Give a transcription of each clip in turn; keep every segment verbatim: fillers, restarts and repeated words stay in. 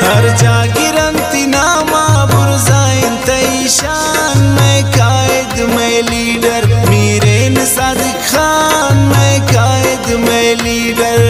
हर जागिरंती नामा बुरजाइन तईशान, मैं कायद मैं लीडर मीरेन सादिक खान, मैं कायद मैं लीडर।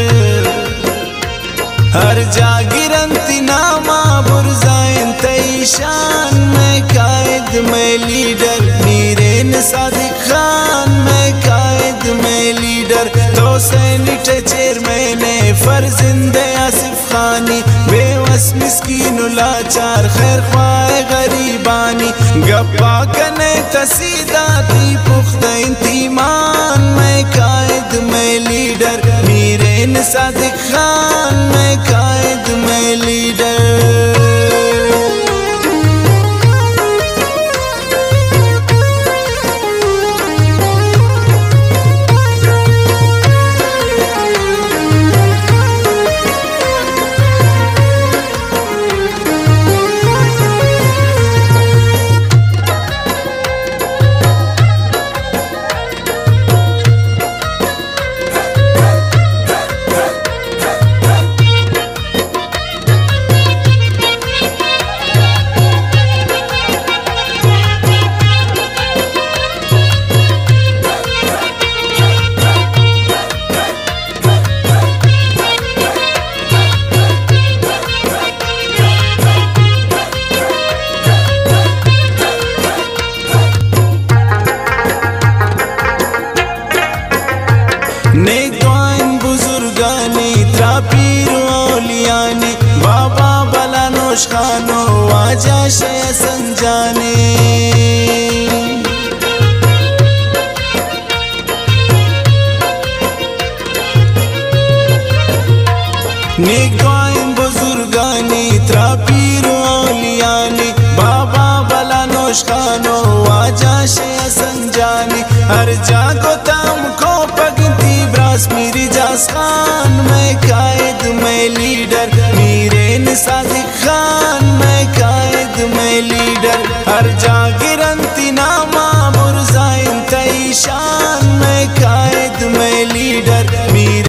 हर जागिरंती नामा बुरजाइन तईशान, मैं कायद मैं लीडर मीरेन सादिक खान, मैं कायद मैं लीडर। तो सैनिट चेयरमैन फर्जिंद आसिफ खानी, बेवस मिस्कीन लाचार खैर ख्वाह गरीबानी, गप्पा कने तसीदा ती पुख्ता इंतीमान, मैं कायद मैं लीडर मीरेन सादिक खान, मैं कायद मैं लीडर। नेक दुआएं बुजुर्गानी त्रापीर औलियाने, बाबा बलानोश खानो आजा शय संजाने। नेक दुआएं बुजुर्गानी त्रापीर औलियाने, बाबा बलानोश खानो आजा शय संजाने। हर जागो ताम को मेरी जास खान, मैं कायद मैं लीडर मीरेन सादिक खान, मैं कायद मैं लीडर। हर जागिरंती नामा बुरजाइन तईशान, मैं कायद मैं लीडर